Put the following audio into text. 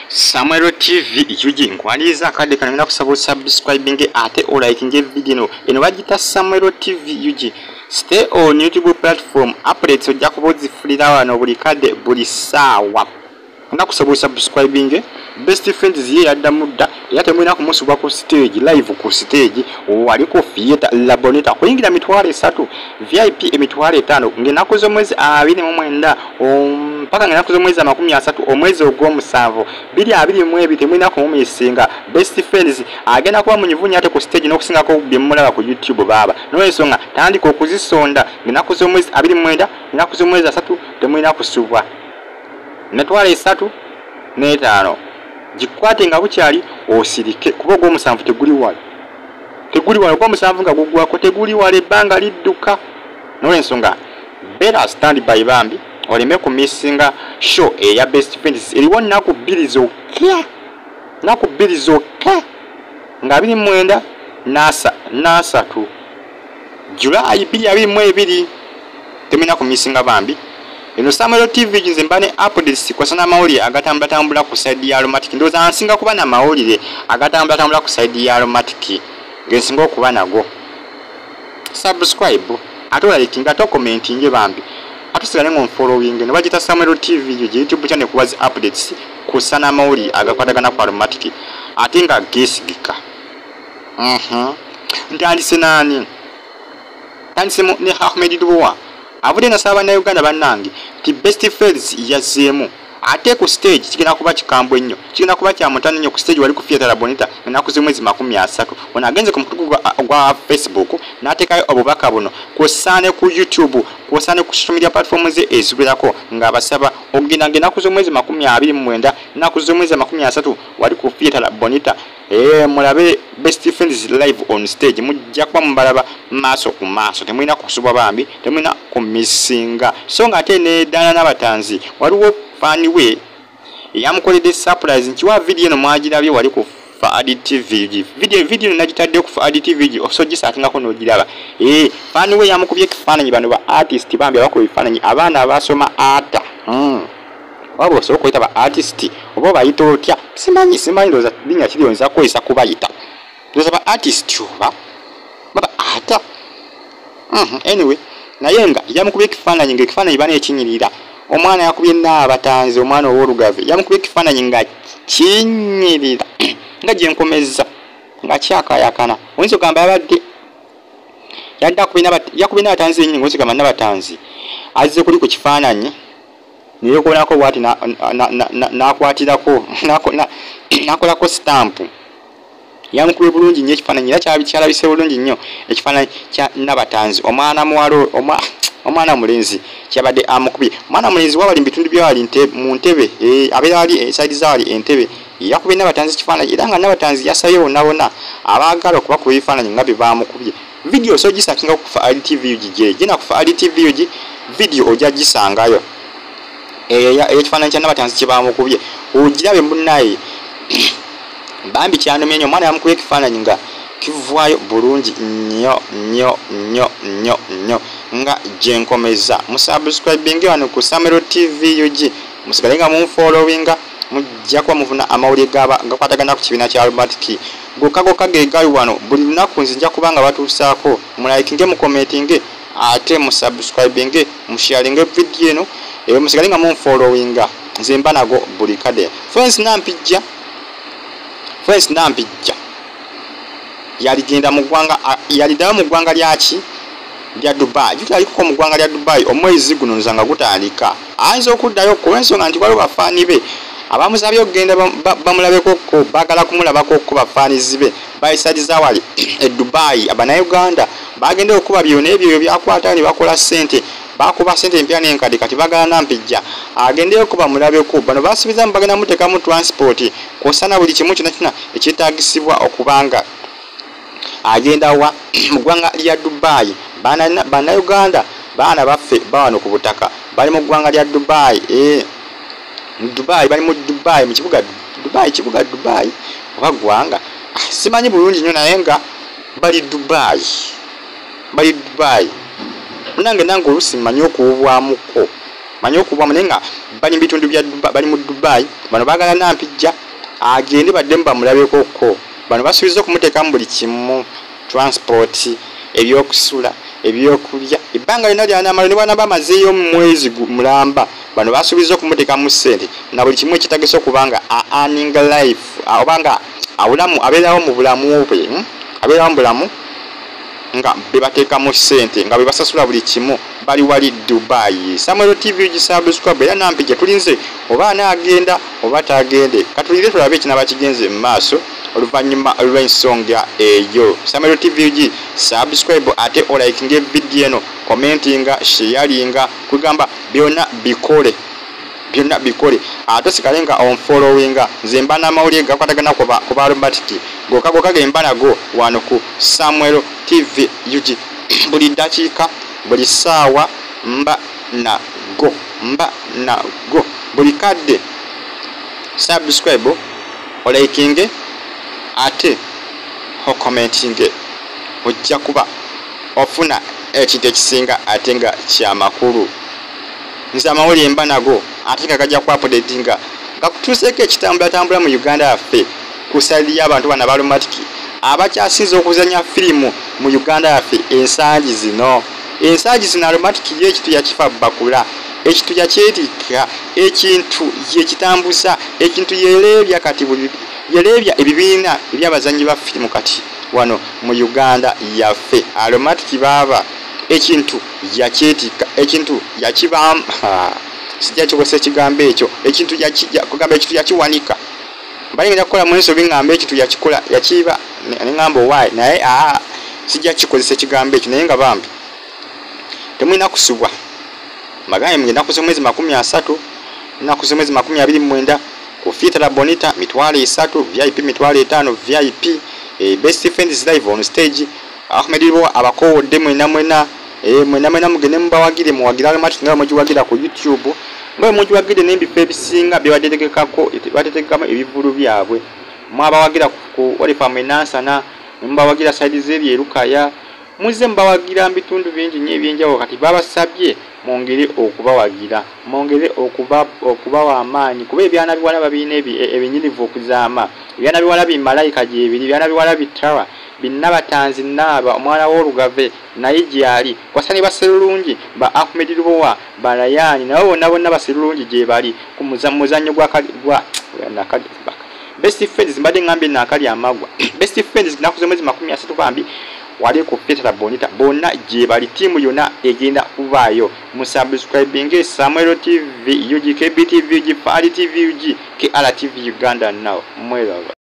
Samuel TV yuji nkwaliza kade kanamina kusaba subscribing ate o liking video eno bagita Samuel TV yuji stay on YouTube platform updates ojja kubozifulira wano buli kade buli sawa na kusaba subscribing best friends ye yadda mudda yatemwina kumusuba ku stage live ku stage wali ku theater Labonita kuyingira mitwale 3 VIP emitwale 5 ngenakozo mwezi 29 mpaka ngenakozo mwezi 30 omwezi ogw'omusanvu 2022 temwina kumumisinga best friends agenda kuba munyivunya ate ku stage n'okusingako byemulaba ku YouTube baba noyesonga tandika okuzisonda ngenakozo mwezi 29 ngenakozo mwezi 3 temwina kusubwa netwale 3 n'etaano jikwate nga bukyali osirike kuba ogw'omusanvu teguli wale ogw'omusanvu nga gugwako teguli wale ebbanga lidduka n'olwensonga better stand by bambi oleme kumisinga show eya best friends eriwo nnaku 2 zokka nga 29 n'asatu July 2022 temina kumisinga bambi eno Samuel TV jinze mbane updates kwa sana mauli agatambula ku side ya aromatic ndoza ansinga kuba na maulire agatambula ku side ya aromatic ngesinga okuba nago subscribe atola likinga to comment nje bambi atusigane ngo following ne bagita Samuel TV YouTube channel kuwazi updates ku sana mauli agakwatagana ku aromatic atinga gesigika ndandise nani tandise ne Ahmed Lubowa avude nasaba na Uganda bannange ti best friends yazemu ate ku stage kigenda kuba kikambwe nnyo kigenda kuba kya mutani nnyo ku stage wali ku theater Labonita enakuze mwezi 30 ona agenze ku mutugu gwa Facebook natekayo obubaka buno kusane ku YouTube kusane ku social media platforms ezibirako nga basaba ogina nakuze mwezi 29 nakuze mwezi 30 wali ku theater Labonita mulabe best friends live on stage mujja kwa mbalaba maso ku maso temwina kusubwa bambi temwina kumisinga so nga ate ne dana n'abatanzi waliwo fani we yamukolede surprise nchiwa video eno mwagirabye wali ku Fadi TV video najitadde ku Fadi TV osogisakinga ko nogiraba fani we yamukubye kifananyi bano ba artist bambi abako bifananyi abana abasoma ata wabo so koita ba artist obo bayito otya simanyi ndoza binya kirionza ko isa kubayita ndoza ba artist oba baba ata anyway nayenga yamukubye kifananyi ngekifananyi bana ekinyirira omwana yakubye n'abatanzi omwana ow'olugave yamukubye kifananyi nga kinyirira nga gyenkomeza nga kyakayakana oyinza ogamba yabadde yadde yakubye n'abatanzi enyini oyinza ogamba n'abatanzi azze kuli ku kifaananyi neyekolako bwati n'akwatirako n'akolako stamp yamukubye bulungi nnyo ekifaananyi era kyalabise bulungi nnyo ekifaananyi kya n'abatanzi omwana muwalo omwana mulenzi kyabadde amukubye omwana mulenzi wabali mbitundu byawali mu ntebe abeera ali side zawali entebe yakubye n'abatanzi kifaananyi era nga n'abatanzi yasayo wonna abaagala okuba ku bifaananyi nga bye baamukubye video so gisakinga ku Fadi TV gina ku Fadi TV video ojja gisangayo ekifaananyi kya n'abatanzi kye baamukubye ogirabe munnaye bambi kyanomye nnyo omwana yamukubye ekifaananyi nga kivaayo bulungi nnyo nga gyenkomeza musubscribing wano ku Samuel TV musigale nga munfollowinga mujja kuba mufuna amawulire gakwatagana ku kibiina kya aromatic gokka gegali wano buli lunaku nzija kubanga batuusaako mulayikinge mukomentinge ate musubscribing musharinge video eno musigale nga munfollowinga nze mba nago buli kade friends nampijja yaligenda mu ggwanga yaliddayo mu ggwanga lyaki lya Dubai aliko mu ggwanga lya Dubai omwezi guno nzanga gutandika ayinza okuddayo olw'ensonga nti waliwo bafaani be abamusabye okugenda bamulabeko baagala kumulabako ku bafaanizi be bayisadiza wali e Dubai abannayuganda bagenda okuba byonna ebyo byakwata ne bakola ssente bakuba ssente empya n'enkadde kati bagala nampijja agendeyo kuba mulabeko bano basubizamu bagenda muteekamu transport kwosana buli kimu kyonna ekyetaagisibwa okubanga agenda wa mu ggwanga lya Dubai bannayuganda baana baffe bawano ku butaka bali mu ggwanga lya Dubai bali mu Dubai mu kibuga Dubai oba ggwanga simanyi bulungi nnyo naye nga bali Dubai nange olusi mmanyi okuwubwamuko manyo okuva munenga bali bitundu bya bali mu Dubai bano bagala nampijja agende bademba mulabeko ko bano basubiza kumuteka mu buli kimu transport ebyokusula ebyokulya ibanga lino lyana amalo ne bana bamazeyo mwezi mulamba bano basubiza kumuteka mu sente na buli kimu ekitagese okubanga earning life obanga awulamu abeerawo mu bulamu bwe abeerawo mu bulamu nga bebateeka mu sente nga bebasasula buli kimu bali wali Dubai. Samwelo TV gisubscribe era nampije tulinze oba anaagenda oba tagende katulire tulabe kinaba kigenze mu maaso oluvanyuma olw'ensonga eyo. Samwelo TV subscribe ate olayikinge video eno commentinga sharinga kugamba byonna bikole ate sikalenga on followinga nze mbana mawulire gakwatagana ku barobatiki gokago gemba nago wano ku Samwelo TV buli dakiika buli saawa mba nago buli kadde subscribe olikinge ate commentinge ojja kuba ofuna ekintu ekisinga ate nga kyamakulu. Nze amawulire mba nago ate nga gajja ku updatinga gakutuuseko ekitambula mu Uganda yaffe kusaliya abantu bana balumatiki abakyasinza okuzanya firimu mu Uganda yaffe ensangi zino alumatiki yekitu yakifa bakula ekitu yakyetika ekintu yekitambuza ekintu yelebya kati yelebya ebibiina ebyabazanyi ba firimu kati wano mu Uganda yaffe alumatiki baba ekintu yakyetika ekintu yakibamba sijja kikose ekigambo ekyo ekintu kugamba ekintu yakiwanika balingenda kukola mu nso bingamba ekintu yakikola yakiba nengamba why naye sijja kikozesa ekigambo ekyo naye nga bambi temulina kusubwa magaye mugenda kuza mwezi 30 na kuza mwezi 29 ku theater Labonita mitwalo 3 VIP mitwalo 5 VIP best friends live on stage Ahmed Lubowa abakowodde mwena mugende mubawagire muwagira amatu nga mugiwagira ku YouTube mwe mugiwagire n'ebifo ebisinga batetekamo ebivulu byabwe mwabawagira ku Olifa Menansana mbawagira side zeri erukaya muze mbawagira bitundu bingi nnyo ebyenjawo kati babasabye mwongere okubawagira mwongere okubawa amaanyi kuba ebyana biwala babina ebinyirivu okuzaama ebyana biwala bimalayika gyebiri ebyana biwala bitawa binnabatanzi naba omwana w'olugave naye gyali kwasani baserulungi ba Ahmed Lubowa balayani nabo bonna baserulungi gye bali ku muzannyo gwa best friends mbadde ngambe nakali amagwa best friends nakuze mwezi 30 bambi wali ku theater Labonita bonna gye bali timu yona egenda kubayo mu subscribing Samwelo TV UGKB TV UG Fali TV UG KRTV Uganda now mwelava.